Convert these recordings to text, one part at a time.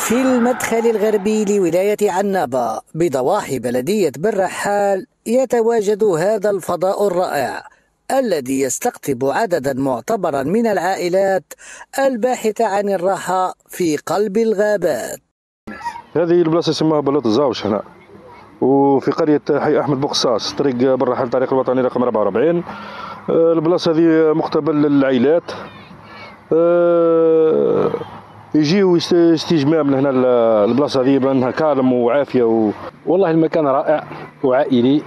في المدخل الغربي لولاية عنابة بضواحي بلدية بالرحال يتواجد هذا الفضاء الرائع الذي يستقطب عددا معتبرا من العائلات الباحثة عن الراحة في قلب الغابات. هذه البلاصة اسمها بلوط الزاوش هنا، وفي قرية حي أحمد بوقصاص، طريق بالرحال، الطريق الوطني رقم 44. البلاصة هذه مقتبل للعائلات، يجيو استجمام لهنا البلاصة هذه بأنها كالم وعافية والله المكان رائع وعائلي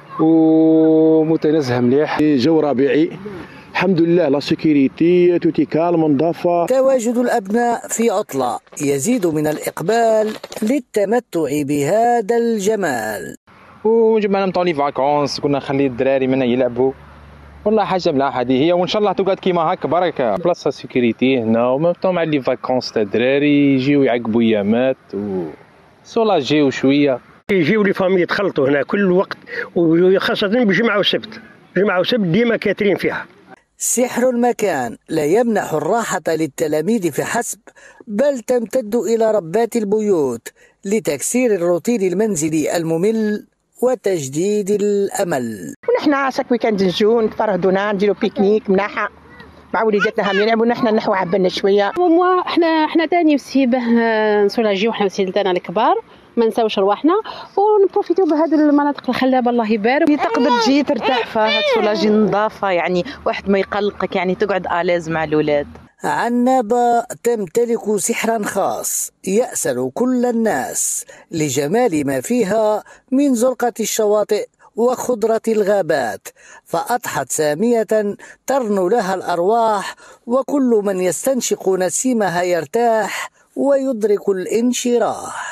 ومتنزه مليح، جو ربيعي الحمد لله، لا سيكوريتي توتي كالم نظافة. تواجد الأبناء في عطلة يزيد من الإقبال للتمتع بهذا الجمال. وجبنا نمطوني فاكونس، كنا نخلي الدراري منا يلعبوا، والله حاجه ملاحه هذه هي، وان شاء الله تقعد كيما هكا بركه. بلاصه سيكوريتي هنا ومطوم مع لي فاكونس تاع الدراري يجيو يعقبوا ايامات وسولاجيو شويه. يجيو لي فامي يتخلطوا هنا كل وقت، وخاصه بجمعه وسبت، جمعه وسبت ديما كاترين فيها. سحر المكان لا يمنح الراحة للتلاميذ فحسب، بل تمتد إلى ربات البيوت لتكسير الروتين المنزلي الممل وتجديد الأمل. ونحن شاك ويكاند نجو نتفرهدونا نديرو بيكنيك مناحة مع وليداتنا، هم يلعبوا نحن نحو عبالنا شويه. احنا تاني وسي باه نسولاجيو حنا وسيلتنا الكبار، ما نساوش رواحنا ونبروفيتيو بهذه المناطق الخلابه الله يبارك. تقدر تجي ترتاح فيها، تسولاجي نظافه، يعني واحد ما يقلقك، يعني تقعد آلاز مع الاولاد. عنابة تمتلك سحرا خاص يأسر كل الناس لجمال ما فيها من زرقة الشواطئ وخضرة الغابات، فأضحت سامية ترنو لها الأرواح، وكل من يستنشق نسيمها يرتاح ويدرك الانشراح.